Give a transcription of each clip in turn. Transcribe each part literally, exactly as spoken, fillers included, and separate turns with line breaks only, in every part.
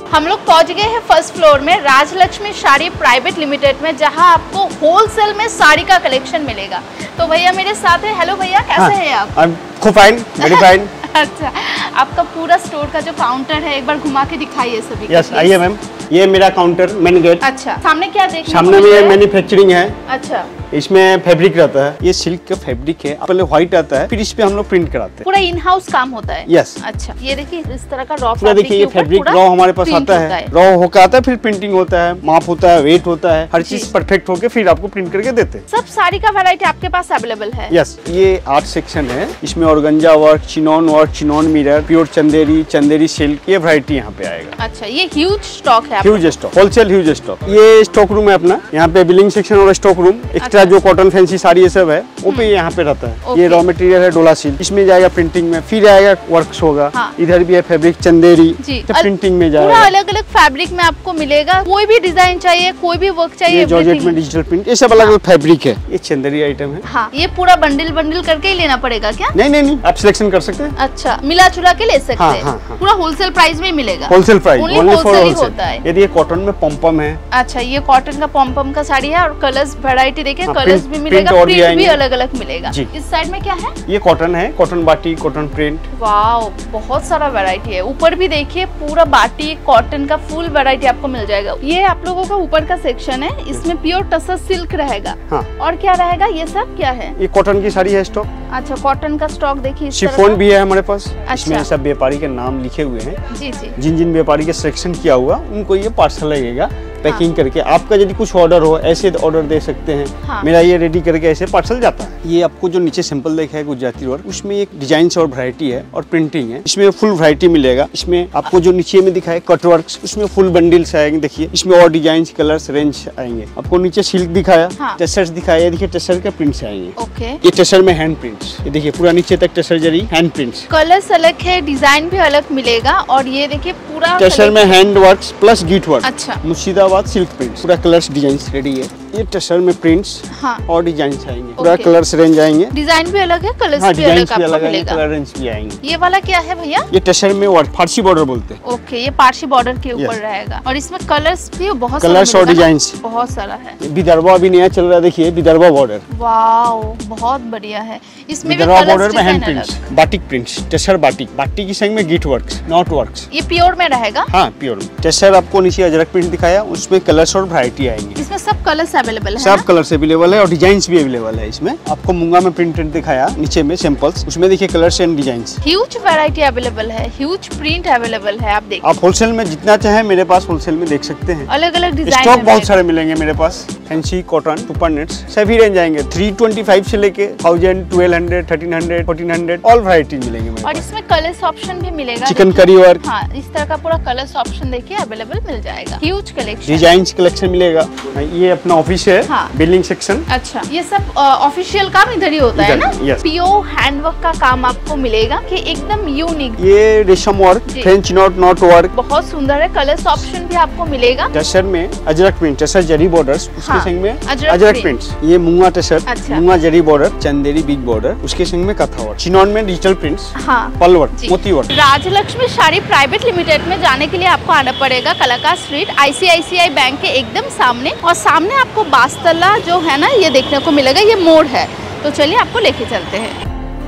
हम लोग पहुंच गए हैं फर्स्ट फ्लोर में राजलक्ष्मी साड़ी प्राइवेट लिमिटेड में, जहां आपको होलसेल में साड़ी का कलेक्शन मिलेगा। तो भैया मेरे साथ है। हेलो भैया, कैसे हाँ, हैं आप?
खूब फाइन, वेरी फाइन।
अच्छा, आपका पूरा स्टोर का जो काउंटर है एक बार घुमा के दिखाइए सभी।
यस, आइए मैम, ये मेरा काउंटर मेन गेट।
अच्छा, सामने क्या देखने
सामने में ये मैन्युफैक्चरिंग है।
अच्छा,
इसमें फैब्रिक रहता है, ये सिल्क का फैब्रिक है, पहले व्हाइट आता है, फिर इस पे हम लोग प्रिंट कराते हैं।
पूरा इन हाउस काम होता है।
यस।
अच्छा, ये देखिए इस तरह का रॉ
फैब्रिक, देखिए ये फैब्रिक रॉ हमारे पास आता है, रॉ होकर आता है, फिर प्रिंटिंग होता है, माप होता है, वेट होता है, हर चीज परफेक्ट होके फिर आपको प्रिंट करके देते हैं।
सब साड़ी का वैरायटी आपके पास अवेलेबल है?
यस, ये आर्ट सेक्शन है, इसमें organza work, chinon work, chinon mirror, pure Chanderi, Chanderi silk, ये वैरायटी यहाँ पे आएगा।
अच्छा, ये ह्यूज स्टॉक है?
Huge stock, wholesale huge stock. ये स्टॉक रूम है अपना, यहाँ पे बिलिंग सेक्शन और स्टॉक रूम। एक्स्ट्रा जो कॉटन फैंसी साड़ी ये सब है वो पे यहाँ पे रहता है। ये रॉ मटेरियल है डोला सिल्क, इसमें जाएगा प्रिंटिंग में, फिर आएगा वर्क्स होगा। हाँ। इधर भी है फैब्रिक चंदेरी, तो प्रिंटिंग में जाएगा।
पूरा अलग अलग फैब्रिक में आपको मिलेगा, कोई भी डिजाइन चाहिए, कोई भी वर्क चाहिए,
जॉर्जेट में डिजिटल प्रिंट, ये सब अलग अलग फैब्रिक है। ये चंदेरी आइटम है।
हाँ, ये पूरा बंडल बंडल करके ही लेना पड़ेगा क्या?
नहीं नहीं नहीं, आप सिलेक्शन कर सकते हैं।
अच्छा, मिला चुरा के ले सकते हैं।
हाँ, हाँ, हाँ।
पूरा होलसेल प्राइस में मिलेगा?
होलसेल प्राइस, ओनली फॉर
होता है।
यदि ये कॉटन में पॉम्पम है।
अच्छा, ये कॉटन का पॉम्पम का साड़ी है और कलर्स वैरायटी देखिए, कलर्स भी मिलेगा, प्रिंट भी अलग अलग मिलेगा। इस साइड में क्या है? ये
कॉटन है, कॉटन बाटी, कॉटन प्रिंट।
वाओ, बहुत सारा वैरायटी है। ऊपर भी देखिए पूरा बाटी कॉटन का फुल वैरायटी आपको मिल जाएगा। ये आप लोगों का ऊपर का सेक्शन है, इसमें प्योर टसर सिल्क रहेगा। हाँ। और क्या रहेगा? ये सब क्या है?
ये कॉटन की साड़ी है स्टॉक।
अच्छा, कॉटन का स्टॉक देखिए,
शिफॉन भी है हमारे पास। अच्छा। इसमें सब व्यापारी के नाम लिखे हुए हैं। जी जी। जिन जिन व्यापारी के सिलेक्शन किया हुआ उनको ये पार्सल लगेगा पैकिंग हाँ। करके। आपका यदि कुछ ऑर्डर हो ऐसे ऑर्डर दे सकते हैं। हाँ। मेरा ये रेडी करके ऐसे पार्सल जाता है। ये आपको जो नीचे सिंपल देखा है गुजराती वर्क, उसमें एक डिजाइन और वैरायटी है और प्रिंटिंग है। इसमें फुल वैरायटी मिलेगा। इसमें आपको जो नीचे में दिखा है कट वर्क, उसमें फुल बंडल्स आएंगे। देखिए इसमें और डिजाइन कलर्स रेंज आएंगे। आपको नीचे सिल्क दिखाया, हाँ। टसर्स दिखाया, देखिए टसर के प्रिंट्स आएंगे। ओके। ये टसर में हैंड प्रिंट्स, ये देखिए पूरा नीचे तक tussar zari hand prints.
Colours अलग है, डिजाइन भी अलग मिलेगा। और ये देखिए पूरा
टसर में हैंड वर्क प्लस गीट वर्क।
अच्छा।
मुर्शिदाबाद सिल्क प्रिंट्स, पूरा कलर्स डिजाइन रेडी है। ये टसर में प्रिंट्स हाँ। और डिजाइन आएंगे, पूरा कलर्स रेंज आएंगे।
डिजाइन भी अलग है, कलर्स
हाँ,
भी अलग
भी अलग है, कलर रेंज भी आएंगे।
ये वाला क्या है भैया?
ये टसर में वर्क, फारसी बॉर्डर बोलते हैं।
ओके, ये पारसी बॉर्डर के ऊपर रहेगा और इसमें कलर्स भी बहुत
कलर्स और डिजाइन
बहुत सारा है।
विदर्भा भी नया चल रहा है, देखिए विदर्भा बॉर्डर।
वाओ, बहुत बढ़िया है। इसमें भी
बॉर्डर में hand prints, batik prints, tussar batik, batik की संग में गीट वर्क्स, नॉट वर्क्स।
ये प्योर में रहेगा?
हाँ, प्योर में। टसर आपको नीचे अजरक प्रिंट दिखाया, उसमें कलर्स और वैरायटी आएंगे।
इसमें सब कलर्स अवेलेबल है?
सब कलर्स अवेलेबल है और डिजाइन्स भी अवेलेबल है। इसमें आपको मूंगा में प्रिंटेड दिखाया, नीचे में सैंपल्स, उसमें देखिए colours and designs.
Huge variety available है, ह्यूज प्रिंट अवेलेबल है। आप देखिए,
आप होलसेल में जितना चाहे मेरे पास होलसेल में देख सकते हैं।
अलग अलग डिजाइन
स्टॉक बहुत सारे मिलेंगे मेरे पास। फैंसी कॉटन सुपर नेट्स सभी रेंज आएंगे, थ्री ट्वेंटी फाइव से लेके thousand, twelve hundred, thirteen hundred, fourteen hundred, all variety मिलेंगे मेरे
और इसमें कलर्स ऑप्शन भी मिलेगा।
चिकन करी वर्क,
हाँ, इस तरह का पूरा कलर्स ऑप्शन देखिए अवेलेबल मिल जाएगा। ह्यूज कलेक्शन,
डिजाइन कलेक्शन मिलेगा। ये अपना ऑफिस है, हाँ। Billing section.
अच्छा, ये सब ऑफिशियल काम इधर ही होता है ना? प्योर हैंडवर्क का काम आपको मिलेगा कि एकदम यूनिक।
ये रेशम work, french knot knot work,
बहुत सुंदर है। कलर्स ऑप्शन भी आपको मिलेगा।
टसर में अजरक प्रिंट, टसर जरी बॉर्डर्स, उसके हाँ, संग में अजरक प्रिंट्स। ये मूंगा टसर, अच्छा। Munga zari border, Chanderi big border, उसके संग में कथा वर्क, चिनॉन में डिजिटल प्रिंट्स, हाँ। पल वर्क, मोती work.
Rajlakshmi sari private limited में जाने के लिए आपको आना पड़ेगा कलाकार स्ट्रीट, आईसीआईसीआई बैंक के एकदम सामने। और सामने आपको बास्तला जो है ना, ये देखने को मिलेगा, ये मोड़ है। तो चलिए आपको लेके चलते हैं।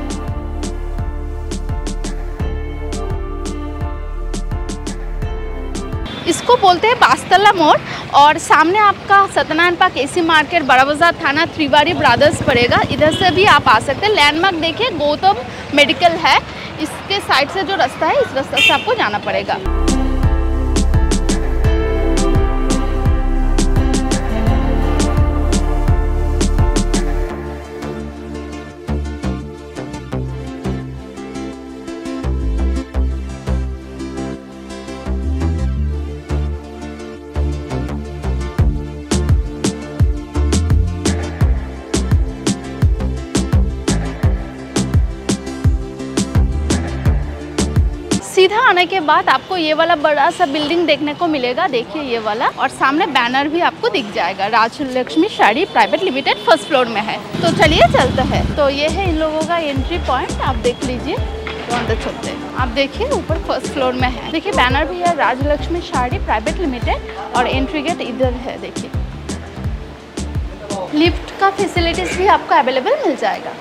इसको बोलते हैं बास्तला मोड़ और सामने आपका सत्यनारायण पार्क, एसी मार्केट, बड़ा बाजार थाना, त्रिवारी ब्रदर्स पड़ेगा। इधर से भी आप आ सकते हैं। लैंडमार्क देखिए गौतम मेडिकल है, इसके साइड से जो रास्ता है इस रास्ते से आपको जाना पड़ेगा। सीधा आने के बाद आपको ये वाला बड़ा सा बिल्डिंग देखने को मिलेगा, देखिए ये वाला, और सामने बैनर भी आपको दिख जाएगा, Rajlakshmi sari private limited first floor में है। तो चलिए चलते हैं। तो ये है इन लोगों का एंट्री पॉइंट, आप देख लीजिए। तो अंदर चलते हैं। आप देखिए ऊपर फर्स्ट फ्लोर में है, देखिए बैनर भी है राजलक्ष्मी साड़ी प्राइवेट लिमिटेड और एंट्री गेट इधर है। देखिए लिफ्ट का फैसिलिटीज भी आपको अवेलेबल मिल जाएगा।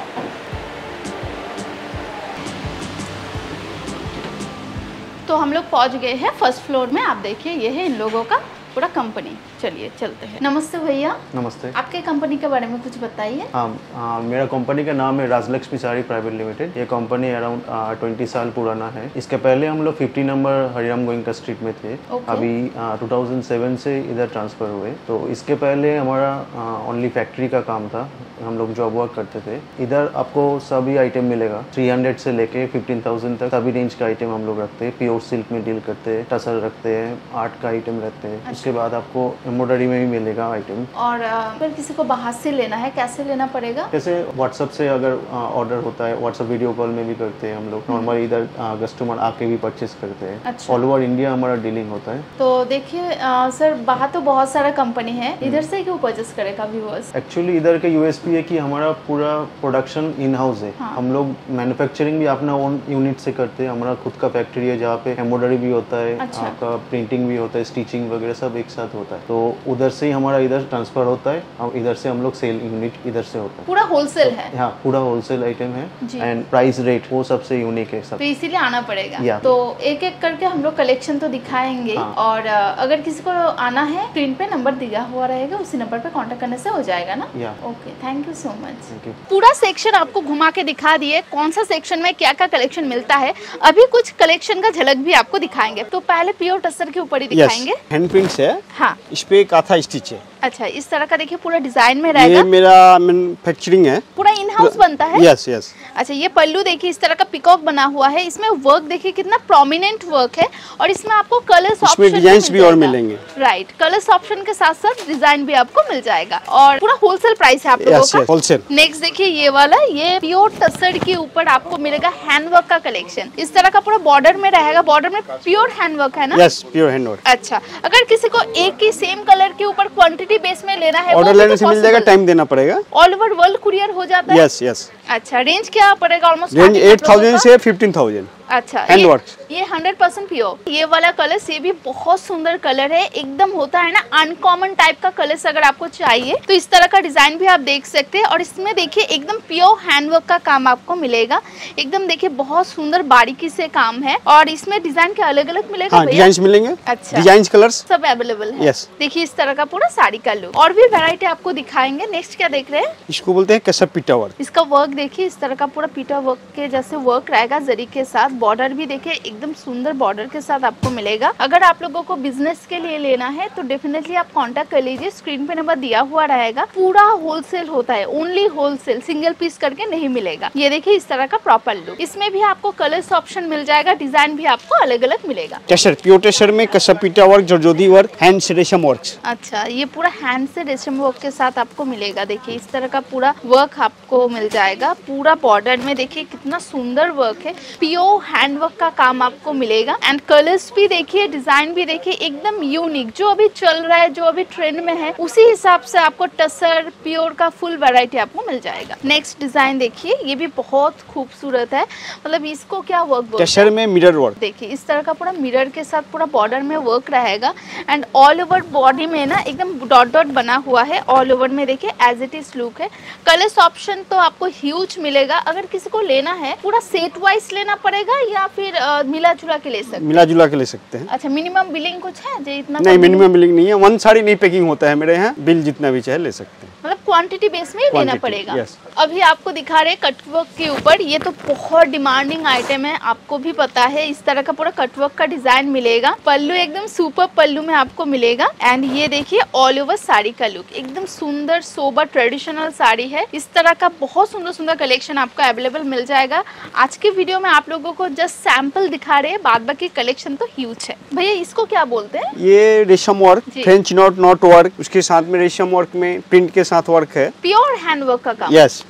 तो हम लोग पहुंच गए हैं फर्स्ट फ्लोर में। आप देखिए ये है इन लोगों का पूरा कंपनी। चलिए चलते हैं। नमस्ते भैया।
नमस्ते।
आपके कंपनी के बारे में कुछ बताइए।
हाँ, मेरा कंपनी का नाम है राजलक्ष्मी साड़ी प्राइवेट लिमिटेड। ये कंपनी अराउंड ट्वेंटी साल पुराना है। इसके पहले हम लोग fifty number Hariram Goenka street में थे। okay. अभी टू थाउजेंड सेवन से इधर ट्रांसफर हुए। तो इसके पहले हमारा ओनली फैक्ट्री का काम था, हम लोग जॉब वर्क करते थे। इधर आपको सभी आइटम मिलेगा, थ्री हंड्रेड से लेके फिफ्टीन थाउजेंड तक सभी रेंज का आइटम हम लोग रखते हैं। प्योर सिल्क में डील करते हैं, टसर रखते हैं, आर्ट का आइटम रखते हैं। अच्छा। उसके बाद आपको एम्ब्रॉयडरी में भी मिलेगा आइटम। और
अगर किसी को बाहर से लेना है कैसे लेना पड़ेगा?
जैसे व्हाट्सएप से अगर ऑर्डर होता है, व्हाट्सएप वीडियो कॉल में भी करते हैं हम लोग। नॉर्मल इधर कस्टमर आके भी परचेस करते हैं। अच्छा। ऑल ओवर इंडिया हमारा डीलिंग होता है।
तो देखिए सर, बाहर तो बहुत सारा कंपनी है, इधर से क्यों परचेस करेगा व्यूअर्स?
एक्चुअली इधर का यूएसपी है कि हमारा पूरा प्रोडक्शन इन हाउस है। हाँ। हम लोग मैन्युफैक्चरिंग भी अपना ओन यूनिट से करते हैं। हमारा खुद का फैक्ट्री है जहाँ पे एम्ब्रॉयडरी भी होता है। अच्छा। आपका प्रिंटिंग भी होता है, स्टिचिंग वगैरह सब एक साथ होता है। तो उधर से ही हमारा इधर ट्रांसफर होता है, हम इधर से हम लोग सेल यूनिट इधर से होता है।
पूरा होलसेल तो, है? हाँ,
पूरा होलसेल आइटम है एंड प्राइस रेट वो सबसे यूनिक है सब।
तो इसीलिए आना पड़ेगा। तो एक एक करके हम लोग कलेक्शन तो दिखाएंगे। हाँ। और अगर किसी को आना है स्क्रीन पे नंबर दिया हुआ रहेगा, उसी नंबर पे कांटेक्ट करने से हो जाएगा ना? Okay, thank you so much. पूरा सेक्शन आपको घुमा के दिखा दिए कौन सा सेक्शन में क्या क्या कलेक्शन मिलता है। अभी कुछ कलेक्शन का झलक भी आपको दिखाएंगे। तो पहले प्योर टसर के ऊपर ही दिखाएंगे।
हैंड प्रिंट्स है।
हाँ,
इस पे काथा स्टिच है।
अच्छा, इस तरह का देखिए पूरा डिजाइन में रहेगा।
ये मेरा मैन्युफैक्चरिंग है,
पूरा इन हाउस बनता है।
Yes yes.
अच्छा, ये पल्लू देखिए इस तरह का पिकॉक बना हुआ है। इसमें वर्क देखिए कितना प्रोमिनेंट वर्क है और इसमें आपको कलर्स ऑप्शन
डिजाइन्स भी और मिलेंगे।
राइट, कलर्स ऑप्शन के साथ साथ डिजाइन भी आपको मिल जाएगा और पूरा होलसेल प्राइस है आप लोगों का।
होलसेल।
नेक्स्ट देखिए ये वाला, ये प्योर टसर के ऊपर आपको मिलेगा हैंडवर्क का कलेक्शन। इस तरह का पूरा बॉर्डर में रहेगा। बॉर्डर में प्योर हैंडवर्क है ना?
Yes, pure handwork.
अच्छा, अगर किसी को एक ही सेम कलर के ऊपर क्वांटिटी बेस में लेना है,
ऑर्डर लेने से मिल जाएगा, टाइम देना पड़ेगा।
ऑल ओवर वर्ल्ड कुरियर हो जाता है।
Yes yes.
अच्छा, रेंज क्या पड़ेगा? ऑलमोस्ट
रेंज एट थाउजेंड से फिफ्टीन थाउजेंड।
अच्छा,
हैंडवर्क।
ये हंड्रेड परसेंट प्योर। ये वाला कलर, ये भी बहुत सुंदर कलर है, एकदम होता है ना अनकॉमन टाइप का कलर। अगर आपको चाहिए तो इस तरह का डिजाइन भी आप देख सकते हैं। और इसमें देखिए एकदम प्योर हैंडवर्क का काम आपको मिलेगा। एकदम देखिए बहुत सुंदर बारीकी से काम है और इसमें डिजाइन के अलग अलग मिलेगा।
हाँ, डिजाइन मिलेंगे।
अच्छा,
डिजाइन कलर्स सब
अवेलेबल है।
यस।
देखिए इस तरह का पूरा साड़ी का लुक। और भी वैरायटी आपको दिखाएंगे। नेक्स्ट क्या देख रहे हैं?
इसको बोलते हैं कसब पीटा वर्क।
इसका वर्क देखिए इस तरह का पूरा पीटा वर्क के जैसे वर्क रहेगा, जरी के साथ। बॉर्डर भी देखिए एकदम सुंदर बॉर्डर के साथ आपको मिलेगा। अगर आप लोगों को बिजनेस के लिए लेना है तो डेफिनेटली आप कांटेक्ट कर लीजिए, स्क्रीन पे नंबर दिया हुआ रहेगा। पूरा होलसेल होता है, ओनली होलसेल, सिंगल पीस करके नहीं मिलेगा। ये देखिए इस तरह का प्रॉपर लुक। इसमें भी आपको कलर्स ऑप्शन मिल जाएगा, डिजाइन भी आपको अलग अलग मिलेगा।
टसर, प्योर टसर में कसब पीटा वर्क, जरदोजी वर्क, हैंड से रेशम वर्क।
अच्छा, ये पूरा हैंड से रेशम वर्क के साथ आपको मिलेगा। देखिए इस तरह का पूरा वर्क आपको मिल जाएगा। पूरा बॉर्डर में देखिए कितना सुंदर वर्क है, प्योर हैंड वर्क का काम आपको मिलेगा। एंड कलर्स भी देखिए, डिजाइन भी देखिए एकदम यूनिक, जो अभी चल रहा है, जो अभी ट्रेंड में है, उसी हिसाब से आपको टसर प्योर का फुल वैरायटी आपको मिल जाएगा। नेक्स्ट डिजाइन देखिए, ये भी बहुत खूबसूरत है। मतलब इसको क्या वर्क बोलते हैं?
टसर में मिरर वर्क।
देखिए इस तरह का पूरा मिरर के साथ पूरा बॉर्डर में वर्क रहेगा एंड ऑल ओवर बॉडी में ना एकदम डॉट डॉट बना हुआ है। ऑल ओवर में देखिए एज इट इज लुक है। कलर्स ऑप्शन तो आपको ह्यूज मिलेगा। अगर किसी को लेना है पूरा सेट वाइज लेना पड़ेगा या फिर uh, मिला जुला के ले सकते हैं?
मिला जुला के ले सकते हैं।
अच्छा, मिनिमम बिलिंग कुछ है जो इतना?
नहीं, मिनिमम बिलिंग नहीं है। वन साड़ी नहीं पैकिंग होता है मेरे यहाँ, बिल जितना भी चाहे ले सकते हैं।
मतलब क्वांटिटी बेस में ही लेना पड़ेगा। yes. अभी आपको दिखा रहे कटवर्क के ऊपर, ये तो बहुत डिमांडिंग आइटम है, आपको भी पता है। इस तरह का पूरा कटवर्क का डिजाइन मिलेगा। पल्लू एकदम सुपर पल्लू में आपको मिलेगा एंड ये देखिए ऑल ओवर साड़ी का लुक, एकदम सुंदर सोबर ट्रेडिशनल साड़ी है। इस तरह का बहुत सुंदर सुंदर कलेक्शन आपको अवेलेबल मिल जाएगा। आज के वीडियो में आप लोगों को जस्ट सैंपल दिखा रहे हैं, बाद बाकी कलेक्शन तो ह्यूज है। भैया इसको क्या बोलते हैं?
ये रेशम work, french knot knot work, उसके साथ में रेशम वर्क में प्रिंट के साथ वर्क है।
प्योर हैंड वर्क का काम।
Yes,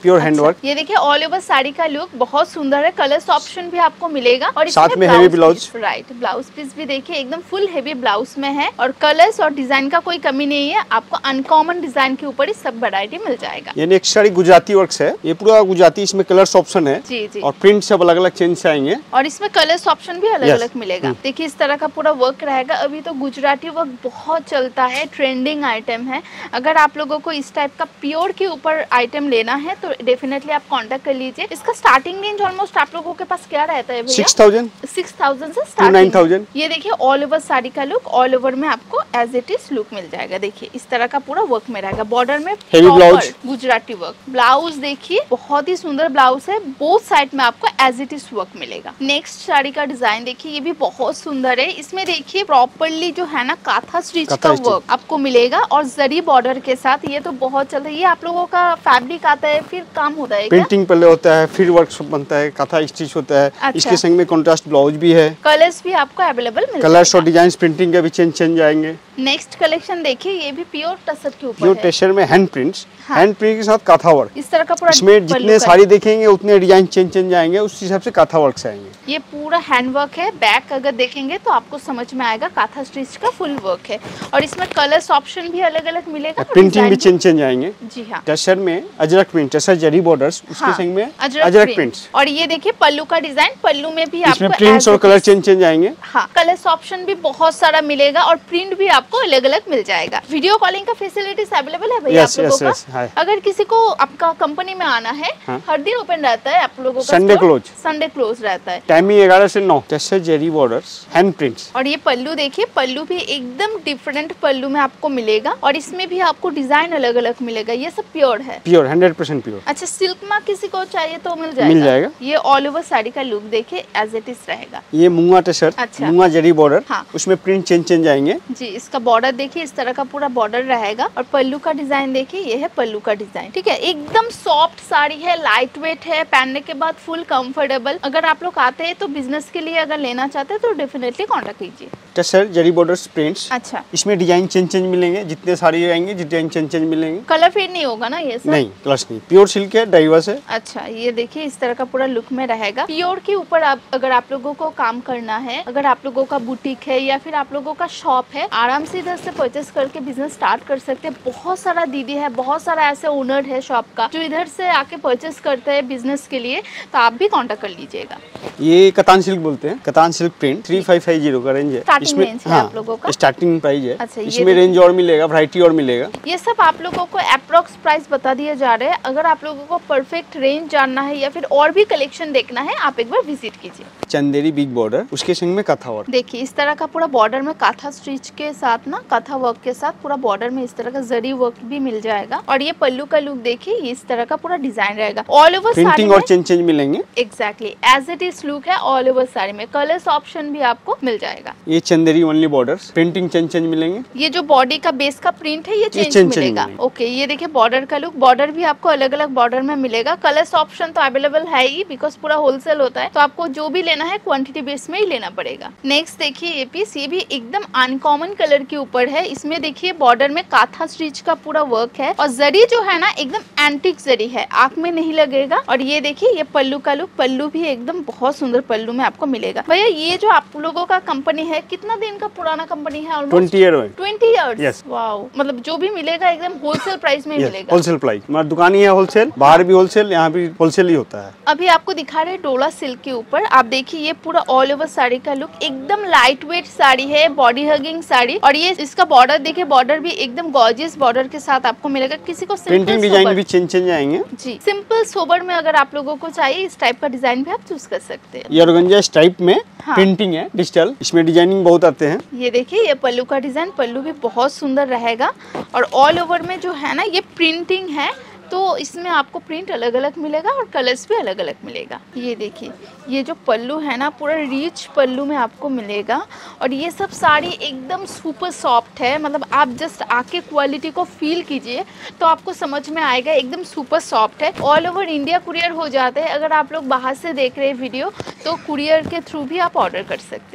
pure handwork.
ये देखिए ऑल ओवर साड़ी का लुक बहुत सुंदर है, कलर्स ऑप्शन भी आपको मिलेगा और
साथ में heavy blouse.
Right, blouse piece भी देखिए एकदम फुल हेवी ब्लाउज में है और कलर्स और डिजाइन का कोई कमी नहीं है, आपको अनकॉमन डिजाइन के ऊपर ही सब वैरायटी मिल जाएगा।
ये नेक्स्ट साड़ी गुजराती वर्क है, ये पूरा गुजराती, इसमें कलर्स ऑप्शन है
जी जी
और प्रिंट सब अलग अलग चेंज आएंगे
और इसमें कलर्स ऑप्शन भी अलग अलग मिलेगा। देखिए इस तरह का पूरा वर्क रहेगा। अभी तो गुजराती वर्क बहुत चलता है, ट्रेंडिंग आइटम है। अगर आप लोगों को इस टाइप का प्योर के ऊपर आइटम लेना है तो डेफिनेटली आप कांटेक्ट कर लीजिए। इसका स्टार्टिंग रेंज ऑलमोस्ट आप लोगों के पास क्या रहता है भैया?
सिक्स थाउजेंड
सिक्स थाउजेंड से स्टार्ट
नाइन थाउजेंड।
ये देखिए ऑल ओवर साड़ी का लुक, ऑल ओवर में आपको एज इट इज लुक मिल जाएगा। देखिए इस तरह का पूरा वर्क में रहेगा, बॉर्डर में
heavy blouse,
Gujarati work. Blouse देखिए बहुत ही सुंदर ब्लाउज है, बोथ साइड में आपको एज इट इज वर्क मिलेगा। नेक्स्ट साड़ी का डिजाइन देखिए, ये भी बहुत सुंदर है। इसमें देखिए प्रॉपरली जो है ना काथा स्टिच का वर्क आपको मिलेगा और जरी बॉर्डर के साथ। ये तो बहुत चलता है, ये आप लोगों का फैब्रिक आता है फिर काम होता है,
प्रिंटिंग पहले होता है फिर वर्क बनता है, काथा स्टिच होता है। अच्छा। इसके संग में कॉन्ट्रास्ट ब्लाउज भी है,
कलर्स भी आपको अवेलेबल मिल
कलर्स और डिजाइन प्रिंटिंग के भी चेंज चेंज आएंगे।
नेक्स्ट कलेक्शन देखिए, ये भी प्योर टसर के ऊपर
प्योर टसर में हैंड प्रिंट्स, हाँ। हैंड प्रिंट के साथ काथा वर्क।
इस तरह का पूरा
इसमें जितने साड़ी देखेंगे उतने डिजाइन चेंज चेंज आएंगे, उस हिसाब से काथा वर्क से आएंगे।
ये पूरा हैंड वर्क है, बैक अगर देखेंगे तो आपको समझ में आएगा काथा स्टिच का फुल वर्क है और इसमें कलर्स ऑप्शन भी अलग अलग मिलेगा,
प्रिंटिंग भी चेंज चेंज आएंगे।
जी हाँ,
टसर में अजरक प्रिंट, टसर जरी बॉर्डर्स, उसके हाँ, संग में अजरक प्रिंट्स।
और ये देखिए पल्लू का डिजाइन, पल्लू में भी आपको
प्रिंट्स और कलर चेंज चेंज आएंगे।
हाँ, कलर्स ऑप्शन भी बहुत सारा मिलेगा और प्रिंट भी आपको अलग अलग मिल जाएगा। वीडियो कॉलिंग का फैसिलिटीज अवेलेबल है भैया आप लोगों का। अगर किसी को आपका कंपनी में आना है, हर दिन ओपन रहता है आप लोगों का,
संडे क्लोज,
संडे क्लोज रहता है,
टाइमिंग ग्यारह से नौ। Tussar zari borders, hand prints.
और ये पल्लू देखिए, पल्लू भी एकदम डिफरेंट पल्लू में आपको मिलेगा और इसमें भी आपको डिजाइन अलग अलग मिलेगा। ये सब प्योर है,
प्योर हंड्रेड परसेंट प्योर।
अच्छा, सिल्क मार्क किसी को चाहिए तो मिल जाएगा,
मिल जाएगा।
ये ऑल ओवर साड़ी का लुक देखिए एज इट इज रहेगा।
ये मुंगा टसर,
अच्छा,
मुंगा जरी बॉर्डर,
हाँ।
उसमें प्रिंट चेंज चेंज आएंगे
जी। इसका बॉर्डर देखिए इस तरह का पूरा बॉर्डर रहेगा और पल्लू का डिजाइन देखिए, ये है पल्लू का डिजाइन। ठीक है, एकदम सॉफ्ट साड़ी है, लाइट वेट है, पहनने के बाद फुल कंफर्टेबल। अगर आप लोग आते हैं तो बिजनेस के लिए अगर लेना चाहते हैं तो डेफिनेटली कांटेक्ट कीजिए।
Tussar zari borders prints.
अच्छा,
इसमें डिजाइन चेंज चेंज मिलेंगे, जितने साड़ी आएंगे डिजाइन चेंज चेंज मिलेंगे।
कलर फेड नहीं होगा ना ये सब?
नहीं, कलर्स नहीं, प्योर सिल्क है, डाइवर्स है।
अच्छा, ये देखिए इस तरह का पूरा लुक में रहेगा। प्योर के ऊपर आप अगर आप लोगों को काम करना है, अगर आप लोगों का बुटीक है या फिर आप लोगों का शॉप है, आराम से इधर से परचेस करके बिजनेस स्टार्ट कर सकते हैं। बहुत सारा दीदी है, बहुत सारा ऐसे ओनर है शॉप का जो इधर से आके परचेस करते हैं बिजनेस के लिए, तो आप भी कांटेक्ट कर लीजिएगा।
ये कतान सिल्क बोलते हैं, katan silk print three five five zero का रेंज है।
स्टार्टिंग रेंज है आप लोगों का,
स्टार्टिंग प्राइस है।
अच्छा,
इसमें रेंज और मिलेगा, वैरायटी और मिलेगा।
ये सब आप लोगों को अप्रोक्स प्राइस बता दिया जा रहा है। अगर आप लोगों को परफेक्ट रेंज जानना है या फिर और भी कलेक्शन देखना है, आप एक बार विजिट कीजिए।
चंदेरी बिग बॉर्डर, उसके संग में काथा वर्क।
देखिए इस तरह का पूरा बॉर्डर में काथा स्टिच के साथ ना, काथा वर्क के साथ पूरा बॉर्डर में इस तरह का जरी वर्क भी मिल जाएगा। और ये पल्लू का लुक देखिए, इस तरह का पूरा डिजाइन रहेगा। ऑल ओवर साड़ी
और चेंज चेंज मिलेंगे।
Exactly as it is look है ऑल ओवर साड़ी में। कलर्स ऑप्शन भी आपको मिल जाएगा।
ये Chanderi only borders, printing change change मिलेंगे।
ये जो बॉडी का बेस का प्रिंट है ये चेंज मिलेगा। ओके, ये देखिए बॉर्डर का लुक, बॉर्डर भी आपको अलग अलग बॉर्डर में मिलेगा। कलर्स ऑप्शन तो अवेलेबल है ही, बिकॉज पूरा होलसेल होता है, तो आपको जो भी लेना है क्वांटिटी बेस में ही लेना पड़ेगा। नेक्स्ट देखिए ये पीस, ये भी एकदम अनकॉमन कलर के ऊपर है। इसमें देखिए बॉर्डर में काथा स्टिच का पूरा वर्क है और जरी जो है ना एकदम एंटीक जरी है, आंख में नहीं लगेगा। और ये देखिए ये पल्लू का लुक, पल्लू भी एकदम बहुत सुंदर पल्लू में आपको मिलेगा। भैया ये जो आप लोगों का कंपनी है, कितना दिन का पुराना कंपनी है?
Twenty year
twenty years. Wow, मतलब जो भी मिलेगा एकदम होलसेल प्राइस में मिलेगा।
होलसेल प्राइस, हमारी दुकान ही है होलसेल, बाहर भी होलसेल, यहाँ भी होलसेल ही होता है।
अभी आपको दिखा रहे डोला सिल्क के ऊपर, आप देखिए ये पूरा ऑल ओवर साड़ी का लुक, एकदम लाइट वेट साड़ी है, बॉडी हगिंग साड़ी। और ये इसका बॉर्डर देखिए, बॉर्डर भी एकदम गॉर्जियस बॉर्डर के साथ आपको मिलेगा। किसी को
प्रिंटिंग डिजाइन भी चेंज चेंज आएंगे
जी। सिंपल सोबर में अगर आप लोगों को चाहिए इस टाइप का डिजाइन भी आप चूज कर सकते हैं।
ये ऑर्गेंजा स्ट्राइप में हाँ। प्रिंटिंग है डिजिटल, इसमें डिजाइनिंग बहुत आते हैं।
ये देखिए ये पल्लू का डिजाइन, पल्लू भी बहुत सुंदर रहेगा और ऑल ओवर में जो है ना ये प्रिंटिंग है, तो इसमें आपको प्रिंट अलग अलग मिलेगा और कलर्स भी अलग अलग मिलेगा। ये देखिए ये जो पल्लू है ना पूरा रिच पल्लू में आपको मिलेगा और ये सब साड़ी एकदम सुपर सॉफ्ट है। मतलब आप जस्ट आके क्वालिटी को फील कीजिए तो आपको समझ में आएगा, एकदम सुपर सॉफ्ट है। ऑल ओवर इंडिया कुरियर हो जाते हैं। अगर आप लोग बाहर से देख रहे हैं वीडियो तो कुरियर के थ्रू भी आप ऑर्डर कर सकते हैं।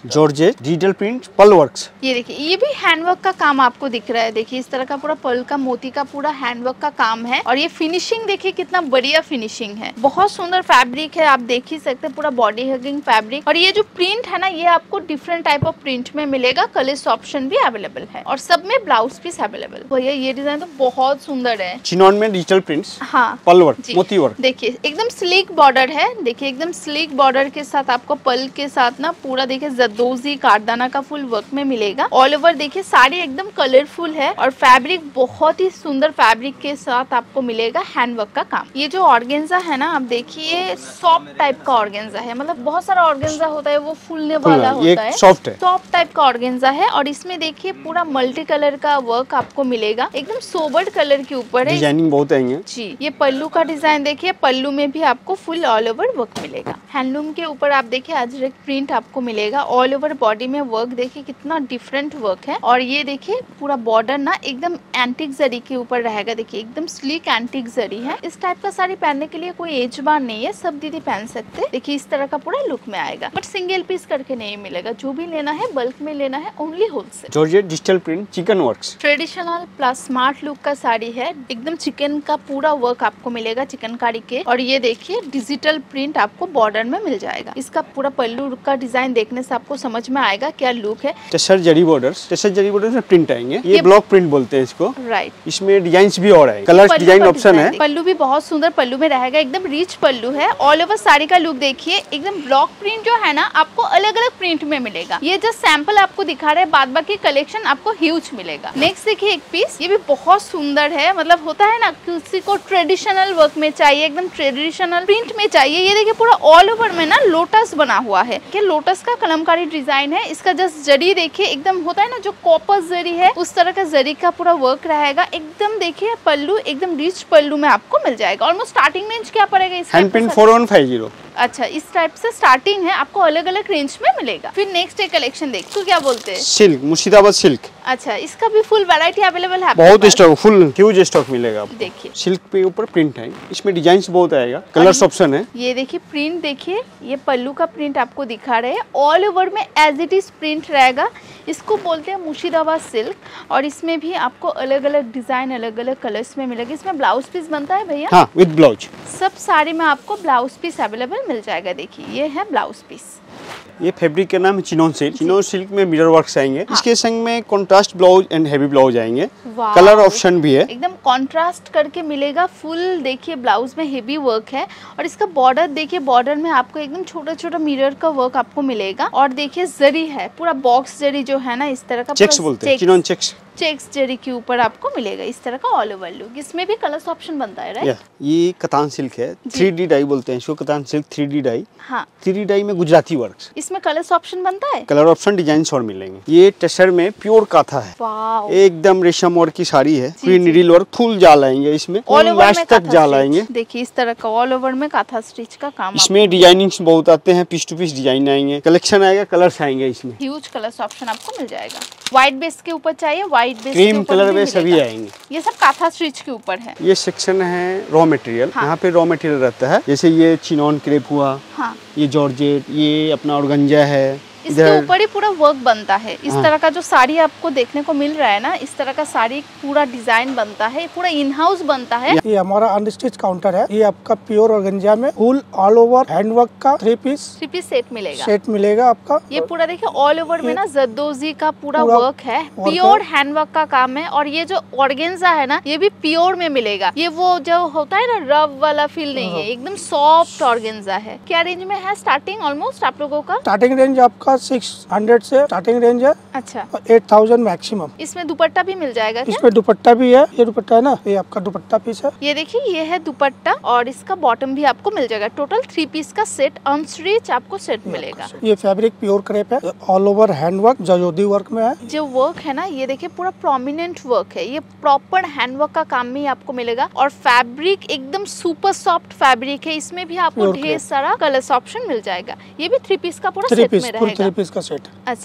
Georgette digital print pearl works.
ये देखिए ये भी हैंडवर्क का काम आपको दिख रहा है। देखिए इस तरह का पूरा पर्ल का मोती का पूरा हैंडवर्क का काम है और ये फिनिशिंग देखिए कितना बढ़िया फिनिशिंग है। बहुत सुंदर फैब्रिक है, आप देख ही सकते हैं पूरा बॉडी हगिंग फैब्रिक। और ये जो प्रिंट है ना ये आपको डिफरेंट टाइप ऑफ प्रिंट में मिलेगा, कलर्स ऑप्शन भी अवेलेबल है और सब में ब्लाउज पीस अवेलेबल। भैया ये डिजाइन तो बहुत सुंदर है।
चिनॉन में डिजिटल प्रिंट्स,
हाँ
पर्ल वर्क, मोती वर्क।
देखिए एकदम स्लीक बॉर्डर है। देखिए एकदम स्लीक बॉर्डर के साथ आपको पर्ल के साथ ना पूरा देखिए जरदोजी कारदाना का फुल वर्क में मिलेगा। ऑल ओवर देखिए साड़ी एकदम कलरफुल है और फैब्रिक बहुत ही सुंदर फैब्रिक के साथ आपको मिलेगा हैंडवर्क का काम। ये जो ऑर्गेन्जा है ना आप देखिए सॉफ्ट टाइप का ऑर्गेन्जा है, मतलब बहुत सारा ऑर्गेन्जा होता है वो फूलने वाला होता है,
सॉफ्ट है,
सॉफ्ट टाइप का ऑर्गेन्जा है। और इसमें देखिए पूरा मल्टी कलर का वर्क आपको मिलेगा, एकदम सोबर कलर के ऊपर है,
डिजाइनिंग बहुत है
जी। ये पल्लू का डिजाइन देखिए, पल्लू में भी आपको फुल ऑल ओवर वर्क मिलेगा। हैंडलूम के ऊपर आप देखिए अजरक प्रिंट आपको मिलेगा। ऑल ओवर बॉडी में वर्क देखिए कितना डिफरेंट वर्क है। और ये देखिए पूरा बॉर्डर ना एकदम एंटिक जरी के ऊपर रहेगा। देखिए एकदम स्लीक एंटिक जरी है। इस टाइप का साड़ी पहनने के लिए कोई एज बार नहीं है, सब दीदी पहन सकते हैं। देखिए इस तरह का पूरा लुक में आएगा, बट सिंगल पीस करके नहीं मिलेगा। जो भी लेना है बल्क में लेना है, only wholesale.
Georgette digital print chikan works,
traditional plus smart look का साड़ी है। एकदम चिकन का पूरा वर्क आपको मिलेगा चिकनकारी के। और ये देखिए डिजिटल प्रिंट आपको बॉर्डर में मिल जाएगा। इसका पूरा पल्लू का डिजाइन देखने से आपको समझ में आएगा क्या लुक है।
टेसर जरी बॉर्डर्स, टेसर जरी बॉर्डर्स में प्रिंट आएंगे। ये, ये ब्लॉक प्रिंट बोलते हैं इसको, राइट। इसमें डिजाइन्स भी और आएंगे, कलर डिजाइन ऑप्शन है। पल्लू भी बहुत सुंदर पल्लू में रहेगा, एकदम रिच पल्लू है। ऑल ओवर साड़ी का लुक देखिए, एकदम ब्लॉक प्रिंट जो है ना आपको अलग अलग प्रिंट में मिलेगा। ये जो सैंपल आपको दिखा रहे हैं, बाद बाकी कलेक्शन आपको ह्यूज मिलेगा। नेक्स्ट देखिए एक पीस, ये भी बहुत सुंदर है। मतलब होता है ना किसी को ट्रेडिशनल वर्क में चाहिए, एकदम ट्रेडिशनल प्रिंट में चाहिए। ये देखिए पूरा ऑल ओवर में ना लोटस बना हुआ है, कि लोटस का कलमकारी डिजाइन है। इसका जस्ट जरी देखिए एकदम होता है ना जो कॉपर जरी है, उस तरह का जरी का पूरा वर्क रहेगा। एकदम देखिए पल्लू एकदम रिच पल्लू में आपको मिल जाएगा। ऑलमोस्ट स्टार्टिंग रेंज क्या पड़ेगा इसका? Hand print four one five zero.
अच्छा इस टाइप से स्टार्टिंग है, आपको अलग अलग रेंज में मिलेगा। फिर नेक्स्ट एक कलेक्शन देख, तो क्या बोलते हैं?
Silk, Murshidabad silk.
अच्छा इसका भी फुल वैरायटी अवेलेबल है,
बहुत स्टॉक, फुल ह्यूज स्टॉक मिलेगा आपको।
देखिए
सिल्क पे ऊपर प्रिंट है, इसमें डिजाइन बहुत आएगा, कलर्स ऑप्शन है।
ये देखिए प्रिंट देखिए, ये पल्लू का प्रिंट आपको दिखा रहे हैं। ऑल ओवर में एज इट इज प्रिंट रहेगा। इसको बोलते हैं मुर्शिदाबाद सिल्क। और इसमें भी आपको अलग अलग डिजाइन अलग अलग कलर्स में मिलेगा। इसमें ब्लाउज पीस बनता है भैया?
हाँ, विद ब्लाउज।
सब साड़ी में आपको ब्लाउज पीस अवेलेबल मिल जाएगा। देखिए ये है ब्लाउज पीस।
ये फैब्रिक का नाम है चिनॉन सिल्क। चिनॉन सिल्क में मिरर वर्क्स आएंगे। हाँ। इसके संग में contrast blouse and heavy blouse आएंगे। कलर ऑप्शन भी है, एकदम
कॉन्ट्रास्ट करके मिलेगा। फुल देखिए ब्लाउज में हेवी वर्क है। और इसका बॉर्डर देखिए, बॉर्डर में आपको एकदम छोटा छोटा मिरर का वर्क आपको मिलेगा। और देखिए जरी है, पूरा बॉक्स जरी जो है ना इस तरह का,
चेक्स बोलते हैं, चिनॉन चेक्स।
चेक्स जरी के ऊपर आपको मिलेगा इस तरह का ऑल ओवर लुक। इसमें भी कलर्स ऑप्शन बनता है, राइट?
ये कतान सिल्क है, थ्री डी डाई बोलते हैं इसको, katan silk three D dye.
हाँ,
थ्री डी डाई में गुजराती वर्क्स।
इसमें कलर्स ऑप्शन बनता है,
कलर ऑप्शन डिजाइन और मिलेंगे। ये टेसर में प्योर काथा है, एकदम रेशम वर्क की साड़ी है। फिर निडल वर्क, फुल जाल आएंगे इसमें, लास्ट तक जाल आएंगे।
देखिए इस तरह का ऑल ओवर में काथा स्टिच का काम।
इसमें डिजाइनिंग्स बहुत आते हैं, पीस टू पीस डिजाइन आएंगे, कलेक्शन आएगा, कलर्स आएंगे। इसमें
ह्यूज कलर्स ऑप्शन आपको मिल जाएगा। व्हाइट बेस के ऊपर चाहिए, व्हाइट बेस
क्रीम कलर में सभी आएंगे।
ये सब काथा स्टिच के ऊपर है।
ये सेक्शन है रॉ मटेरियल। हाँ। यहाँ पे रॉ मटेरियल रहता है, जैसे ये चिनॉन क्रेप हुआ। हाँ। ये जॉर्जेट, ये अपना ऑर्गेन्जा है।
इसके ऊपर ही पूरा वर्क बनता है। इस हाँ। तरह का जो साड़ी आपको देखने को मिल रहा है ना, इस तरह का साड़ी पूरा डिजाइन बनता है, पूरा इन हाउस बनता है।
ये हमारा अनस्टिच काउंटर है। ये आपका प्योर ऑर्गेन्जा में फुल ऑल ओवर हैंडवर्क का three piece
three piece set मिलेगा।
सेट मिलेगा आपका।
ये पूरा देखिए ऑल ओवर में ना जरदोजी का पूरा, पूरा वर्क है, प्योर हैंडवर्क का काम है। और ये जो ऑर्गेन्जा है ना, ये भी प्योर में मिलेगा। ये वो जो होता है ना रफ वाला फील नहीं है, एकदम सॉफ्ट ऑर्गेन्जा है। क्या रेंज में है स्टार्टिंग? ऑलमोस्ट आप लोगों का
स्टार्टिंग रेंज आपका सिक्स हंड्रेड से स्टार्टिंग रेंज है।
अच्छा,
एट थाउजेंड मैक्सिमम।
इसमें दुपट्टा भी मिल जाएगा क्या?
इसमें दुपट्टा भी है। ये दुपट्टा है ना, ये आपका दुपट्टा पीस है।
ये देखिए ये है दुपट्टा और इसका बॉटम भी आपको मिल जाएगा। टोटल थ्री पीस का सेट अनस्टिच आपको सेट मिलेगा।
ये फैब्रिक प्योर क्रेप है, ऑल ओवर हैंडवर्क जयोदी वर्क में है।
जो वर्क है ना, ये देखिए पूरा प्रोमिनेंट वर्क है। ये प्रॉपर हैंडवर्क का काम में आपको मिलेगा। और फैब्रिक एकदम सुपर सॉफ्ट फैब्रिक है। इसमें भी आपको ढेर सारा कलर्स ऑप्शन मिल जाएगा। ये भी थ्री पीस का पूरा सेट में रहेगा।
थ्री पीस का सेट।
अच्छा,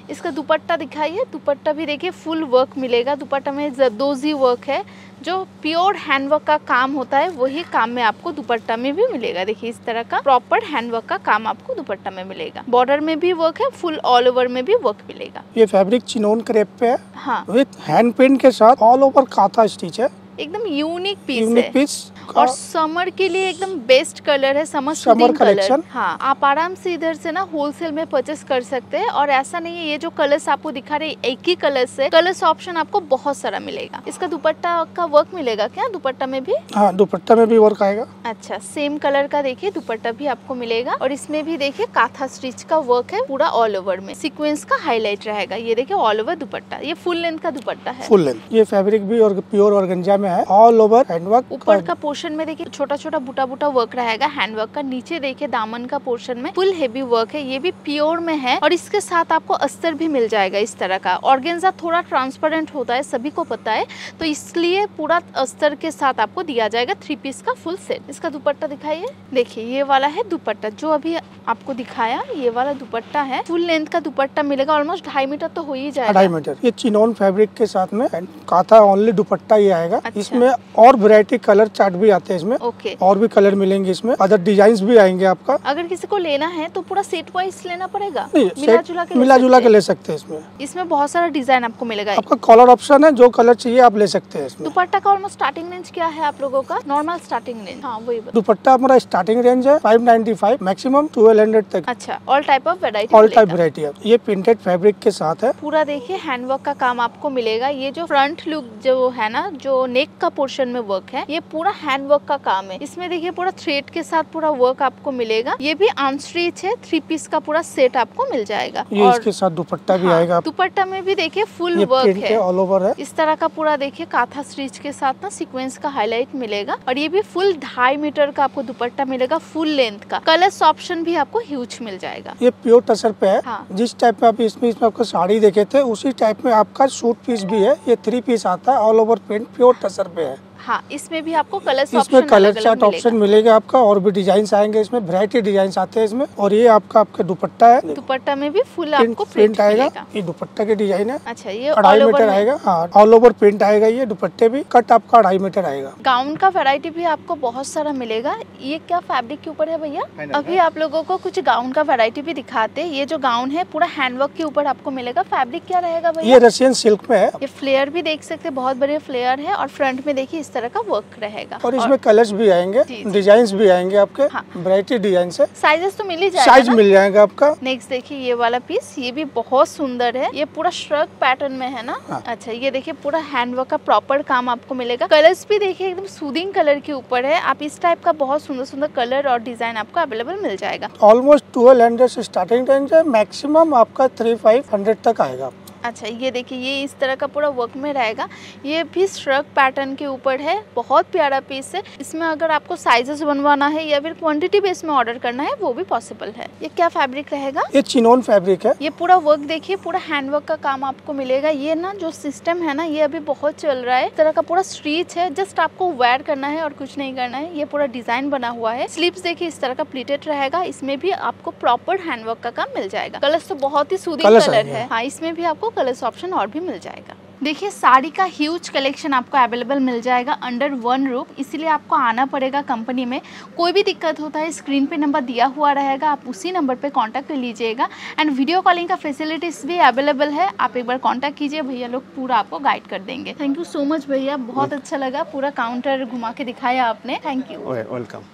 इसका दुपट्टा दिखाइए, दुपट्टा भी देखिए फुल वर्क मिलेगा। दुपट्टा में जरदोजी वर्क है, जो प्योर हैंडवर्क का काम होता है वही काम में आपको दुपट्टा में भी मिलेगा। देखिए इस तरह का प्रॉपर हैंडवर्क का काम आपको दुपट्टा में मिलेगा। बॉर्डर में भी वर्क है, फुल ऑल ओवर में भी वर्क मिलेगा।
ये फैब्रिक चिनोन क्रेप पे है,
हाँ,
विद हैंड पेंट के साथ ऑल ओवर काथा स्टिच है।
एकदम यूनिक पीस
यूनिक
है
पीस
और समर के लिए एकदम बेस्ट कलर है, समर
समर
कलर।
कलेक्शन।
हाँ, आप आराम से इधर से ना होलसेल में परचेस कर सकते हैं। और ऐसा नहीं है ये जो कलर्स आपको दिखा रहे एक ही कलर से, कलर्स ऑप्शन आपको बहुत सारा मिलेगा। इसका दुपट्टा का वर्क मिलेगा क्या? दुपट्टा में भी,
हाँ दुपट्टा में भी वर्क आएगा।
अच्छा, सेम कलर का देखिए दुपट्टा भी आपको मिलेगा। और इसमें भी देखिए काथा स्टिच का वर्क है पूरा ऑल ओवर में, सीक्वेंस का हाईलाइट रहेगा। ये देखिए ऑल ओवर दुपट्टा, ये फुल लेंथ का दुपट्टा है।
Full length. ये फैब्रिक भी और प्योर ऑर्गेन्जा में है, ऑल ओवर हैंडवर्क।
ऊपर का पोर्शन में देखिए छोटा छोटा बूटा बूटा वर्क रहेगा हैंडवर्क का। नीचे देखिए दामन का पोर्शन में फुल हेवी वर्क है, ये भी प्योर में है। और इसके साथ आपको अस्तर भी मिल जाएगा इस तरह का। ऑर्गेन्जा थोड़ा ट्रांसपेरेंट होता है, सभी को पता है, तो इसलिए पूरा अस्तर के साथ आपको दिया जाएगा थ्री पीस का फुल सेट। इसका दुपट्टा दिखाइए, देखिए ये वाला है दुपट्टा जो अभी आपको दिखाया, ये वाला दुपट्टा है। फुल लेंथ का दुपट्टा मिलेगा, ऑलमोस्ट ढाई मीटर तो हो ही जाएगा।
ढाई मीटर। ये चिनोन फैब्रिक के साथ में काथा ओनली दुपट्टा ये आएगा।
अच्छा।
इसमें और वैरायटी कलर चार्ट भी आते हैं इसमें।
ओके,
और भी कलर मिलेंगे इसमें, अदर डिजाइन भी आएंगे आपका।
अगर किसी को लेना है तो पूरा सेट वाइज लेना पड़ेगा,
नहीं,
मिला जुला के
मिला जुला के ले सकते हैं इसमें।
इसमें बहुत सारा डिजाइन आपको मिलेगा।
आपका कलर ऑप्शन है, जो कलर चाहिए आप ले सकते हैं इसमें।
दुपट्टा का ऑलमोस्ट स्टार्टिंग रेंज क्या है आप लोगों का? नॉर्मल स्टार्टिंग रेंज, हाँ वही बता।
दुपट्टा हमारा स्टार्टिंग रेंज है five ninety five, maximum twelve hundred तक।
अच्छा, all type of variety,
all type variety है। ये प्रिंटेड फैब्रिक के साथ है।
पूरा देखिए हैंडवर्क का काम आपको मिलेगा। ये जो फ्रंट लुक जो है ना, जो नेक का पोर्शन में वर्क है, ये पूरा हैंडवर्क का काम है। इसमें देखिए पूरा थ्रेड के साथ पूरा वर्क आपको मिलेगा। ये भी अनस्टिच है, थ्री पीस का पूरा सेट आपको मिल जाएगा।
ये
और
इसके साथ दुपट्टा भी
हाँ,
आएगा।
दुपट्टा में भी देखिए फुल वर्क है,
ऑल ओवर है।
इस तरह का पूरा देखिए काथा स्टिच के साथ ना सीक्वेंस का हाईलाइट मिलेगा। और ये भी फुल ढाई मीटर का आपको दुपट्टा मिलेगा, फुल लेंथ का। कलर्स ऑप्शन भी आपको ह्यूज मिल जाएगा।
ये प्योर टसर पे है।
हाँ।
जिस टाइप में आप इसमें इसमें आपको साड़ी देखे थे, उसी टाइप में आपका सूट पीस भी है। ये थ्री पीस आता है, all over print pure tussar पे है।
हाँ, इसमें भी आपको कलर्स
इसमें कलर चार्ट ऑप्शन मिलेगा आपका, और भी डिजाइन आएंगे इसमें, वैरायटी डिजाइन आते हैं इसमें। और ये आपका आपका दुपट्टा है,
दुपट्टा में भी फुल आपको
प्रिंट आएगा। ये दुपट्टा के डिजाइन है।
अच्छा, ये
अढ़ाई मीटर आएगा। हाँ, ऑल ओवर प्रिंट आएगा। ये दुपट्टे भी कट आपका अढ़ाई मीटर आएगा।
गाउन का वैरायटी भी आपको बहुत सारा मिलेगा। ये क्या फैब्रिक के ऊपर है भैया? अभी आप लोगों को कुछ गाउन का वैरायटी भी दिखाते हैं। ये जो गाउन है पूरा हैंडवर्क के ऊपर आपको मिलेगा। फैब्रिक क्या रहेगा भैया?
ये रशियन सिल्क में है।
ये फ्लेयर भी देख सकते हैं, बहुत बड़े फ्लेयर है। और फ्रंट में देखिए इस तरह का वर्क रहेगा।
और इसमें कलर्स भी आएंगे, डिजाइन भी आएंगे आपके।
हाँ।
वैरायटी डिजाइन से
साइजेस तो मिल ही जाएगा,
साइज मिल जाएगा आपका।
नेक्स्ट देखिए ये वाला पीस, ये भी बहुत सुंदर है। ये पूरा श्रग पैटर्न में है ना।
हाँ।
अच्छा, ये देखिए पूरा हैंडवर्क का प्रॉपर काम आपको मिलेगा। कलर्स भी देखिए एकदम सूदिंग कलर के ऊपर है। आप इस टाइप का बहुत सुंदर सुंदर कलर और डिजाइन आपको अवेलेबल मिल जाएगा।
ऑलमोस्ट ट्वेल्व हंड्रेड से स्टार्टिंग रेंज है, मैक्सिमम आपका थ्री फाइव हंड्रेड तक आएगा।
अच्छा, ये देखिए ये इस तरह का पूरा वर्क में रहेगा। ये भी श्रग पैटर्न के ऊपर है, बहुत प्यारा पीस है। इसमें अगर आपको साइजेस बनवाना है या फिर क्वांटिटी बेस में ऑर्डर करना है वो भी पॉसिबल है। ये क्या फैब्रिक रहेगा?
ये चिनोन फैब्रिक है।
ये पूरा वर्क देखिए, पूरा हैंडवर्क का काम आपको मिलेगा। ये ना जो सिस्टम है ना, ये अभी बहुत चल रहा है। इस तरह का पूरा स्ट्रीच है, जस्ट आपको वेयर करना है और कुछ नहीं करना है। ये पूरा डिजाइन बना हुआ है। स्लीव्स देखिए इस तरह का प्लीटेड रहेगा। इसमें भी आपको प्रॉपर हैंडवर्क का काम मिल जाएगा। कलर्स तो बहुत ही सूदिंग कलर है। हाँ, इसमें भी आपको कलर्स ऑप्शन और भी मिल जाएगा। देखिए साड़ी का ह्यूज कलेक्शन आपको अवेलेबल मिल जाएगा अंडर वन रूफ, इसीलिए आपको आना पड़ेगा कंपनी में। कोई भी दिक्कत होता है स्क्रीन पे नंबर दिया हुआ रहेगा, आप उसी नंबर पे कांटेक्ट कर लीजिएगा। एंड वीडियो कॉलिंग का फैसिलिटीज भी अवेलेबल है, आप एक बार कांटेक्ट कीजिए, भैया लोग पूरा आपको गाइड कर देंगे। थैंक यू सो मच भैया, बहुत अच्छा लगा, पूरा काउंटर घुमा के दिखाया आपने। Thank you.
वेलकम।